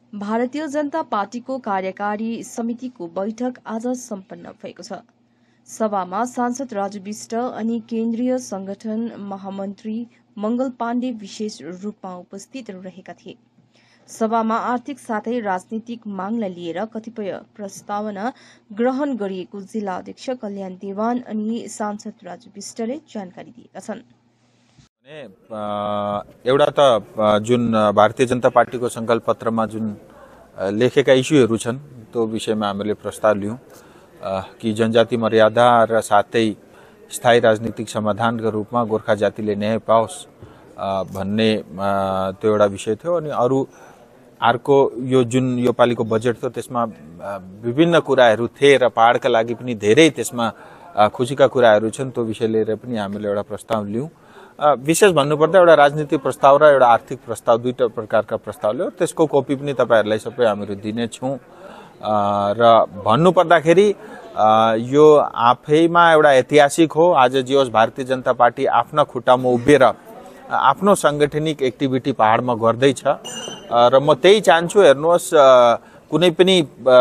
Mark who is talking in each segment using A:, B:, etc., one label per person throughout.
A: भारतीय जनता पार्टीको कार्यकारी समितिको बैठक आज सम्पन्न भएको छ। सभामा सांसद राजु विष्ट अनि केन्द्रीय संगठन महामन्त्री मंगल पाण्डे विशेष रूपमा उपस्थित रहेका थिए। सभामा आर्थिक साथै राजनीतिक मागलाई लिएर कतिपय प्रस्तावना ग्रहण गरिएको जिल्ला अध्यक्ष कल्याण देवान अनि सांसद राजु विष्टले जानकारी दिएका छन्।
B: एउटा त जुन भारतीय जनता पार्टीको संकल्प पत्रमा जुन लेखेका इस्युहरू छन् त्यो विषयमा हामीले प्रस्ताव लियौं कि जनजाति मर्यादा र साथै स्थायी राजनीतिक समाधानका रूपमा गोर्खा जातिले न्याय पाओस् भन्ने त्यो एउटा विषय थियो। अनि अर्को यो जुन यो पालिको बजेट थियो त्यसमा विभिन्न कुराहरू थिए र पहाडका लागि पनि धेरै त्यसमा खुसीका कुराहरू छन्। त्यो विषय लिएर पनि हामीले एउटा प्रस्ताव लियौं। विशेष भन्नुपर्दा एउटा राजनीतिक प्रस्ताव र एउटा आर्थिक प्रस्ताव दुईटा प्रकारका प्रस्ताव ल्यायो। त्यसको कपी पनि तपाईहरुलाई सबै हामीले दिनेछौं। र भन्नुपर्दाखेरि यो आफैमा एउटा ऐतिहासिक हो। आज जे होस् भारतीय जनता पार्टी आफ्ना खुट्टामा उभिएर आफ्नो सांगठनिक एक्टिभिटी पहाडमा गर्दैछ र म त्यही चाहन्छु। हेर्नुहोस्, कुनै पनि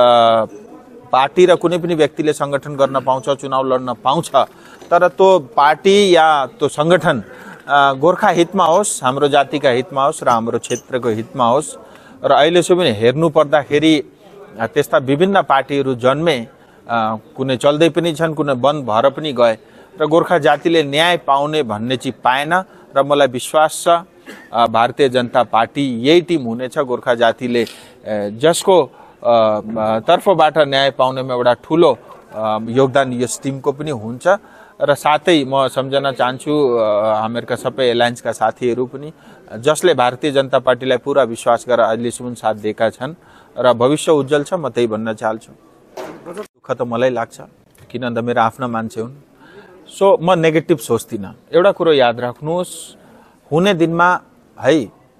B: पार्टी र कुनै पनि व्यक्तिले संगठन गर्न पाउँछ, चुनाव लड्न पाउँछ, तर त्यो पार्टी या त्यो संगठन गोर्खा हितमा होस्, हाम्रो जातिका हितमा होस् र हाम्रो क्षेत्रको हितमा होस्। र अहिलेसम्म हेर्नु पर्दाखेरि त्यस्ता विभिन्न पार्टीहरू जन्मे, कुनै चल्दै पनि छन्, कुनै बन्द भएर पनि गए र गोर्खा जातिले न्याय पाउने भन्ने चाहिँ पाएन। र मलाई विश्वास छ भारतीय जनता पार्टी यही टिम हुनेछ। गोर्खा जातिले जसको तर्फबाट न्याय पाउनेमा एउटा ठूलो योगदान यस टिमको पनि हुन्छ। र साथै म सम्झना चाहन्छु हामीहरुका सबै एलायन्सका साथीहरू पनि जसले भारतीय जनता पार्टीलाई पूरा विश्वास गरेर अहिलेसम्म साथ दिएका छन् र भविष्य उज्जवल छ। म त्यही भन्न चाहन्छु। दुःख त मलाई लाग्छ किनभने मेरो आफ्ना मान्छे हुन्। सो म नेगेटिभ सोच्दिन। एउटा कुरो याद राख्नुहोस्, हुने दिनमा है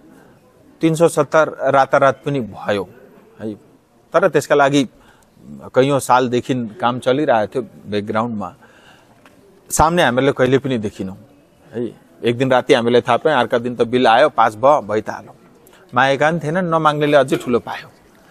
B: 370 रातारात पनि भयो है, तर त्यसका लागि कयौं सालदेखि काम चलिरहेको थियो ब्याकग्राउन्डमा। सामने हामीले कहिले पनि देखिनौं है। एक दिन राति हामीले थाहा पायौं, अर्का दिन त बिल आयो, पास भयो, भइ त हाल्यो। मागेका नि थिएनन्, नमाग्नेले अझै ठुलो पायो।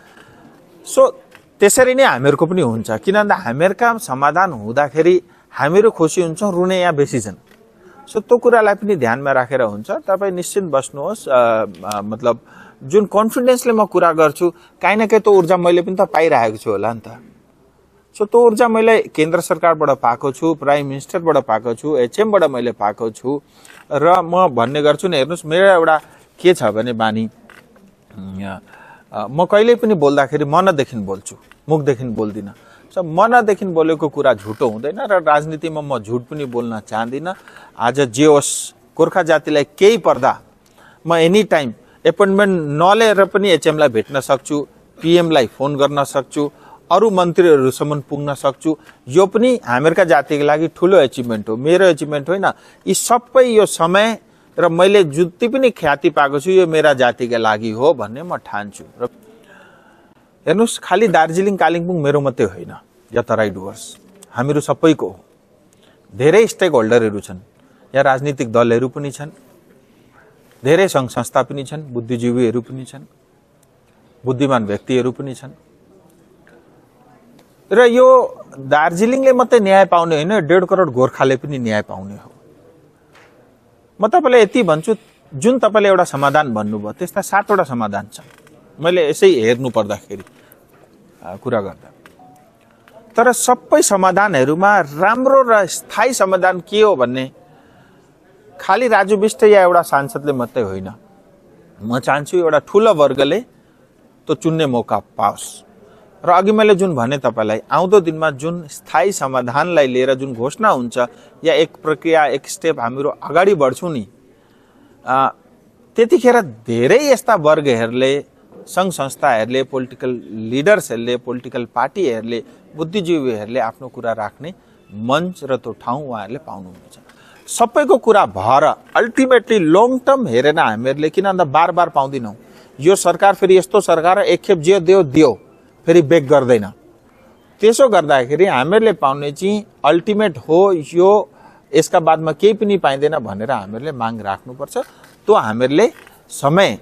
B: सो त्यसरी नै हामीहरुको पनि हुन्छ। किनभने हामीहरुका समाधान हुँदाखेरि हामीहरु खुसी हुन्छौं, रुने यहाँ बेसी छन्। सो त्यो कुरालाई पनि ध्यानमा राखेर हुन्छ। तपाई निश्चित बस्नुहोस्। मतलब जुन कन्फिडेन्सले म कुरा गर्छु, काहीँ न काहीँ त्यो ऊर्जा मैले पनि त पाइरहेको छु होला नि त। सो त्यो ऊर्जा मैले केन्द्र सरकारबाट पाएको छु, प्राइम मिनिस्टरबाट पाएको छु, एचएमबाट मैले पाएको छु। र म भन्ने गर्छु नि, हेर्नुस्, मेरो एउटा के छ भने बानी, म कहिले पनि बोल्दाखेरि मनदेखि बोल्छु, मुखदेखि बोल्दिन। सो मनदेखि बोलेको कुरा झुटो हुँदैन र राजनीतिमा म झुट पनि बोल्न चाहदिन। आज जे होस्, गोर्खा जातिलाई केही पर्दा म एनी टाइम एपोइन्टमेन्ट नलिएर पनि एचएमलाई भेट्न सक्छु, पीएमलाई फोन गर्न सक्छु, अरु मन्त्रीहरुसम्म पुग्न सक्छु। यो पनि हामीहरुका जातिको लागि ठूलो अचिभमेन्ट हो, मेरो अचिभमेन्ट होइन। यी सबै यो समय र मैले जति पनि ख्याति पाएको छु यो मेरा जातिका लागि हो भन्ने म ठान्छु। र हेर्नुस्, खाली दार्जिलिङ कालिम्पोङ मेरो मात्रै होइन, या तराई डुवर्स हामीहरु सबैको हो। धेरै स्टेक होल्डरहरु छन्, यहाँ राजनीतिक दलहरु पनि छन्, धेरै संघ संस्था पनि छन्, बुद्धिजीवीहरु पनि छन्, बुद्धिमान व्यक्तिहरु पनि छन्। र यो दार्जिलिङले मात्रै न्याय पाउने होइन, 1.5 करोड गोर्खाले पनि न्याय पाउने हो। म तपाईलाई यति भन्छु, जुन तपाईले एउटा समाधान भन्नुभयो त्यस्ता 7 वटा समाधान छन् मैले यसै हेर्नु पर्दाखेरि कुरा गर्दा। तर सबै समाधानहरुमा राम्रो र स्थायी समाधान के हो भन्ने खाली राजु विष्ट या एउटा सांसदले मात्रै होइन। म चाहन्छु एउटा ठूलो वर्गले त्यो चुन्ने मौका पाओस्। र अघि मैले जुन भने तपाईलाई, आउँदो दिनमा जुन स्थायी समाधानलाई लिएर जुन घोषणा हुन्छ या एक प्रक्रिया, एक स्टेप हामीहरु अगाडि बढ्छौं नि, त्यतिखेर धेरै यस्ता वर्गहरुले, संघ संस्थाहरुले, पोलिटिकल लिडर्सहरुले, पोलिटिकल पार्टीहरुले, बुद्धिजीवीहरुले आफ्नो कुरा राख्ने मञ्च र त्यो ठाउँ उहाँहरुले पाउनुहुन्छ। सबैको कुरा भएर अल्टिमेटली लङ टर्म हेरेन हामीहरुले, किन भन्दा बार पाउँदिनौं। यो सरकार फेरि यस्तो सरकार एकखेप जे दियो फेरि बेक गर्दैन। त्यसो गर्दाखेरि हामीहरुले पाउने चाहिँ अल्टिमेट हो यो, यसका बादमा केही पनि पाइदैन भनेर हामीहरुले माग राख्नुपर्छ। त्यो हामीहरुले समय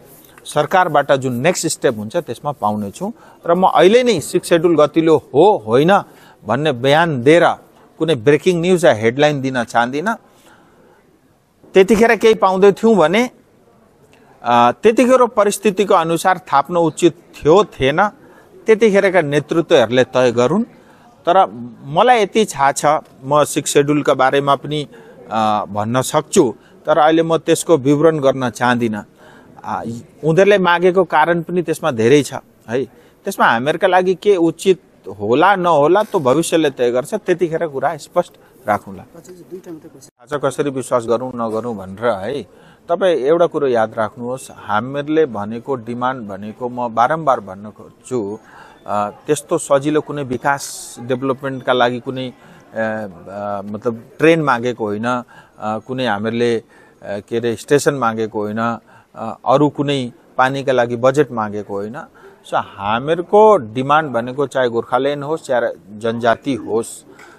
B: सरकारबाट जुन नेक्स्ट स्टेप हुन्छ त्यसमा पाउने छु र म अहिले नै 6 शेड्युल गतिलो हो होइन भन्ने बयान दिएर कुनै ब्रेकिङ न्यूज या हेडलाइन दिन चाहदिन। त्यतिखेर केही पाउँदै थियौं भने त्यतिखेर परिस्थितिको अनुसार थाप्न उचित थियो थिएन त्यतिखेरका नेतृत्वहरूले तय गरून्। तर मलाई यति थाहा छ म 6 शेड्युलका बारेमा पनि भन्न सक्छु तर अहिले म त्यसको विवरण गर्न चाहदिन। उनीहरूले मागेको कारण पनि त्यसमा धेरै छ है। त्यसमा हामीहरुका लागि के उचित होला नहोला तो भविष्यले तय गर्छ त्यतिखेर कुरा स्पष्ट राखौँला। आज कसरी विश्वास गरौँ नगरौँ भनेर है तपाई एउटा कुरो याद राख्नुहोस् हामीहरुले भनेको डिमान्ड भनेको म बारम्बार भन्न खोज्छु त्यस्तो सजिलो कुनै विकास डेभलपमेन्टका लागि कुनै मतलब ट्रेन मागेको होइन कुनै हामीहरुले के रे स्टेसन मागेको होइन अरु कुनै पानीका लागि बजेट मागेको होइन। सो हामीहरुको डिमान्ड भनेको चाहे गोर्खाल्यान्ड होस् या जनजाति होस्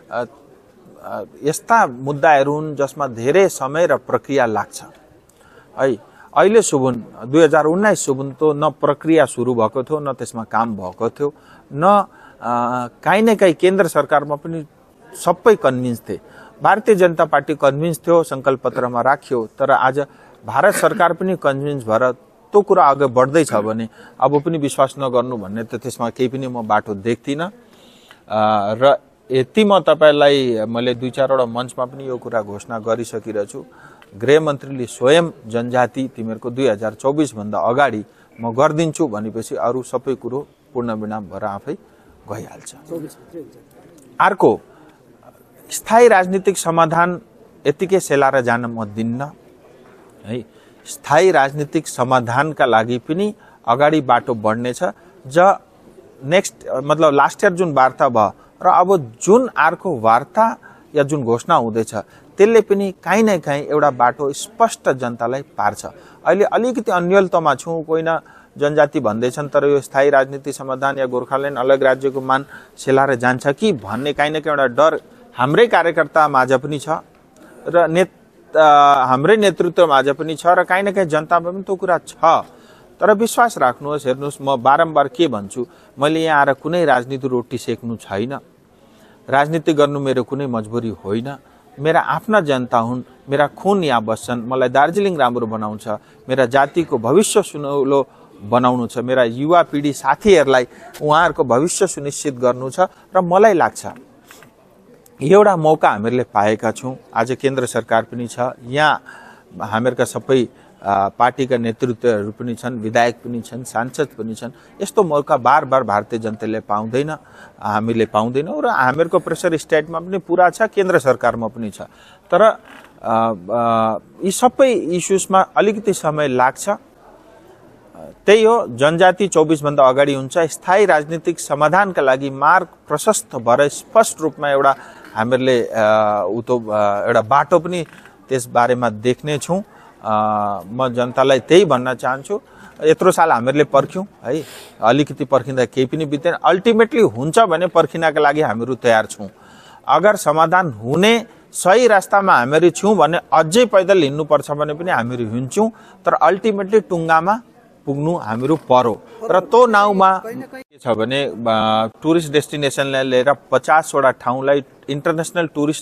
B: यस्ता मुद्दाहरू हुन् जसमा धेरै समय र प्रक्रिया लाग्छ है। अहिले सुबुन 2019 सुबुन त न प्रक्रिया सुरु भएको थियो न त्यसमा काम भएको थियो न काहीँ न काहीँ केन्द्र सरकारमा पनि सबै कन्भिन्स थिए। भारतीय जनता पार्टी कन्भिन्स थियो संकल्प पत्रमा राख्यो तर आज भारत सरकार पनि कन्भिन्स भएर त्यो कुरा अगाडि बढ्दै छ भने अब पनि विश्वास नगर्नु भन्ने त त्यसमा केही पनि म बाटो देख्दिन। र यति म तपाईलाई मैले 2-4 वटा मञ्चमा पनि यो कुरा घोषणा गरिसकिरहेको छु। गृहमन्त्रीले स्वयं जनजाति तिमीहरुको 2024 भन्दा अगाडि म गर्दिन्छु भनेपछि अरु सबै कुरो पूर्ण विराम भएर आफै गइहाल्छ। अर्को स्थायी राजनीतिक समाधान यतिकै सेलाएर जान म दिन्न है। स्थायी राजनीतिक समाधानका लागि पनि अगाडि बाटो बढ्नेछ ज नेक्स्ट मतलब लास्ट इयर जुन वार्ता भयो र अब जुन अर्को वार्ता या जुन घोषणा हुँदैछ त्यसले पनि काहीँ न काहीँ एउटा बाटो स्पष्ट जनतालाई पार्छ। अहिले अलिकति अन्यलतामा छौं कोइन जनजाति भन्दैछन् तर यो स्थायी राजनीतिक समाधान या गोर्खाल्यान्ड अलग राज्यको मान सेलाएर जान्छ कि भन्ने काहीँ न काहीँ एउटा डर हाम्रै कार्यकर्ता माझ पनि छ र हाम्रै नेतृत्व माझ पनि छ र काहीँ न काहीँ जनतामा पनि त्यो कुरा छ। तर विश्वास राख्नुहोस् हेर्नुहोस् म बारम्बार के भन्छु मैले यहाँ आएर कुनै राजनीति रोटी सेक्नु छैन। राजनीति गर्नु मेरो कुनै मजबुरी होइन। मेरा आफ्ना जनता हुन् मेरा खून यहाँ बस्छन् मलाई दार्जिलिङ राम्रो बनाउँछ मेरा जातिको भविष्य सुनौलो बनाउनु छ मेरा युवा पिढी साथीहरूलाई उहाँहरूको भविष्य सुनिश्चित गर्नु छ र मलाई लाग्छ एउटा मौका हामीहरूले पाएका छौं। आज केन्द्र सरकार पनि छ यहाँ हामीहरूका सबै पार्टीका नेतृत्वहरू पनि छन् विधायक पनि छन् सांसद पनि छन्। यस्तो मौका बार बार भारतीय जनताले पाउँदैन हामीले पाउँदैनौं र हामीहरूको प्रेसर स्टेटमा पनि पूरा छ केन्द्र सरकारमा पनि छ। तर यी सबै इस्युजमा अलिकति समय लाग्छ। त्यही हो जनजाति 24 भन्दा अगाडि हुन्छ। स्थायी राजनीतिक समाधानका लागि मार्ग प्रशस्त भएर स्पष्ट रूपमा एउटा हामीहरूले एउटा बाटो पनि त्यस बारेमा देख्ने छौं। म जनतालाई त्यही भन्न चाहन्छु यत्रो साल हामीहरूले पर्ख्यौं है अलिकति पर्खिँदा केही पनि बित्दैन अल्टिमेटली हुन्छ भने पर्खिनका लागि हामीहरू तयार छौं। अगर समाधान हुने सही रास्तामा हामीहरू छौं भने अझै पैदल हिँड्नु पर्छ भने पनि हामीहरू हिँड्छौं तर अल्टिमेटली टुङ्गामा पुग्नु हामीहरू पर्यो र त्यो नाउँमा के छ भने टुरिस्ट डेस्टिनेसनलाई लिएर 50 वटा ठाउँलाई इन्टरनेशनल टुरिस्ट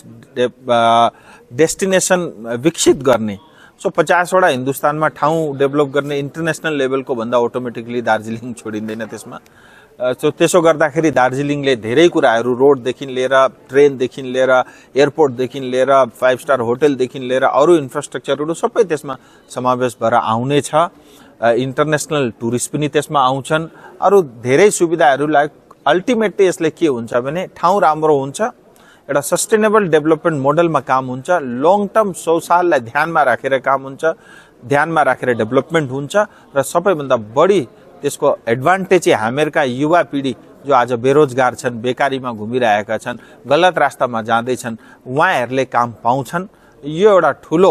B: डेस्टिनेसन विकसित गर्ने। सो 50 वटा हिन्दुस्तानमा ठाउँ डेभलप गर्ने इन्टरनेशनल लेभलको भन्दा अटोमेटिकली दार्जिलिङ छोडिँदैन त्यसमा। सो त्यसो गर्दाखेरि दार्जिलिङले धेरै कुराहरू रोडदेखि लिएर ट्रेनदेखि लिएर एयरपोर्टदेखि लिएर 5 स्टार होटलदेखि लिएर अरू इन्फ्रास्ट्रक्चरहरू सबै त्यसमा समावेश भएर आउनेछ। इन्टरनेशनल टुरिस्ट पनि त्यसमा आउँछन्। अरू धेरै सुविधाहरूलाई अल्टिमेटली यसले के हुन्छ भने ठाउँ राम्रो हुन्छ एउटा सस्टेनेबल डेभलपमेन्ट मोडलमा काम हुन्छ लङ टर्म 100 साललाई ध्यानमा राखेर काम हुन्छ ध्यानमा राखेर डेभलपमेन्ट हुन्छ र सबैभन्दा बढी त्यसको एडभान्टेज चाहिँ हामीहरूका युवा पिढी जो आज बेरोजगार छन् बेकारीमा घुमिरहेका छन् गलत रास्तामा जाँदैछन् उहाँहरूले काम पाउँछन्। यो एउटा ठुलो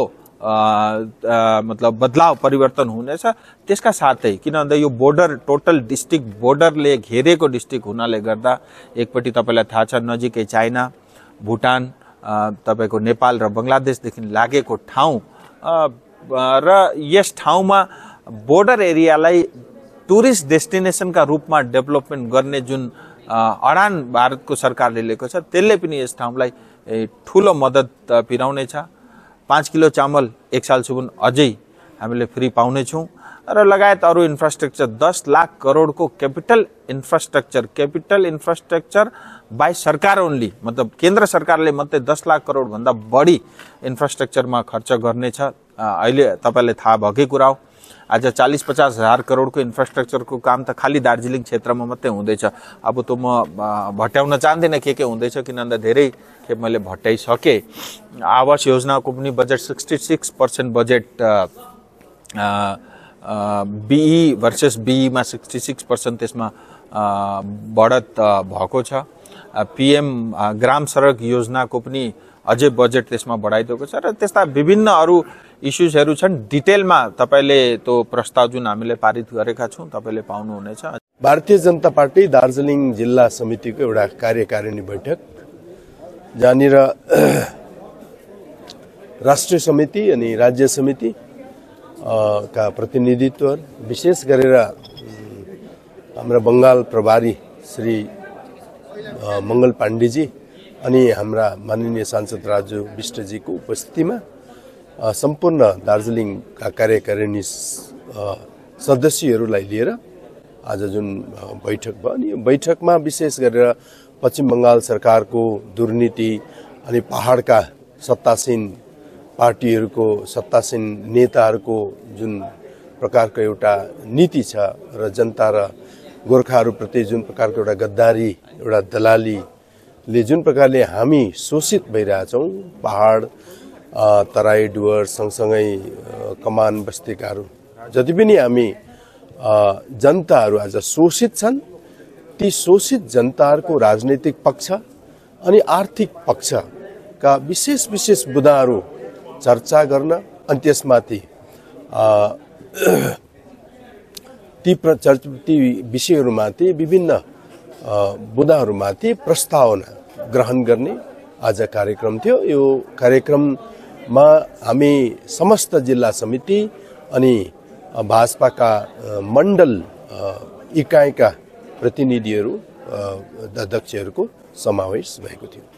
B: मतलब बदलाव परिवर्तन हुनेछ। त्यसका साथै किन भन्दा यो बोर्डर टोटल डिस्ट्रिक्ट बोर्डरले घेरेको डिस्ट्रिक्ट हुनाले गर्दा एकपट्टि तपाईलाई थाहा छ नजिकै चाइना भुटान तपाईको नेपाल र बंगलादेशदेखि लागेको ठाउँ र यस ठाउँमा बोर्डर एरियालाई टुरिस्ट डेस्टिनेसनका रूपमा डेभलपमेन्ट गर्ने जुन अडान भारतको सरकारले लिएको छ त्यसले पनि यस ठाउँलाई ठूलो मद्दत पुर्याउनेछ। 5 किलो चामल 1 सालसम्म अझै हामीले फ्री पाउनेछौँ र लगायत अरू इन्फ्रास्ट्रक्चर 10 लाख करोडको कैपिटल इन्फ्रास्ट्रक्चर बाई सरकार ओन्ली, मतलब केन्द्र सरकारले मात्रै 10 लाख करोड भन्दा बढी इन्फ्रास्ट्रक्चरमा खर्च गर्नेछ। अहिले तपाईलाई थाहा भएकै कुरा हो, आज 40-50 हजार करोडको इन्फ्रास्ट्रक्चरको काम त खाली दार्जिलिङ क्षेत्रमा मात्रै हुँदैछ। अब त म भट्याउन चाहदिनँ के हुँदैछ, किनभने धेरै खेप मैले भट्याइसके। आवास योजनाको पनि budget 66% budget BE versus BE मा 66% त्यसमा बढत भएको छ। पीएम ग्राम सडक योजनाको पनि अझै बजेट त्यसमा बढाइदिएको छ र त्यस्ता विभिन्न अरू इश्यूजहरू छन्। डिटेलमा तपाईले त्यो प्रस्ताव जुन हामीले पारित गरेका छौं तपाईले पाउनुहुनेछ।
C: भारतीय जनता पार्टी दार्जिलिङ जिल्ला समितिको एउटा कार्यकारिणी बैठक जहाँनिर राष्ट्रिय समिति अनि राज्य समिति का प्रतिनिधित्व विशेष गरेर हाम्रा बंगाल प्रभारी श्री मंगल पाण्डेजी अनि हाम्रा माननीय सांसद राजु विष्टजीको उपस्थितिमा सम्पूर्ण दार्जिलिङका कार्यकारिणी सदस्यहरूलाई लिएर आज जुन बैठक भयो अनि यो बैठकमा विशेष गरेर पश्चिम बंगाल सरकारको दुर्नीति अनि पहाडका सत्तासीन पार्टीहरूको सत्तासीन नेताहरूको जुन प्रकारको एउटा नीति छ र जनता र गोर्खाहरूप्रति जुन प्रकारको एउटा गद्दारी एउटा दलालीले जुन प्रकारले हामी शोषित भइरहेछौँ, पहाड तराई डुवर्स सँगसँगै कमान बस्तीकाहरू जति पनि हामी जनताहरू आज शोषित छन्, ती शोषित जनताहरूको राजनीतिक पक्ष अनि आर्थिक पक्षका विशेष मुद्दाहरू चर्चा गर्न अनि त्यसमाथि ती विषयहरूमाथि विभिन्न मुद्दाहरूमाथि प्रस्तावना ग्रहण गर्ने आज कार्यक्रम थियो। यो कार्यक्रममा हामी समस्त जिल्ला समिति अनि भाजपाका मण्डल इकाइका प्रतिनिधिहरू अध्यक्षहरूको समावेश भएको थियो।